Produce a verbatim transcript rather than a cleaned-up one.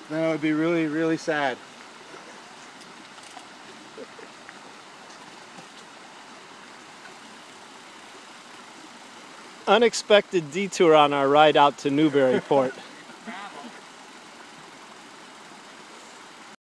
then I would be really, really sad. Unexpected detour on our ride out to Newburyport.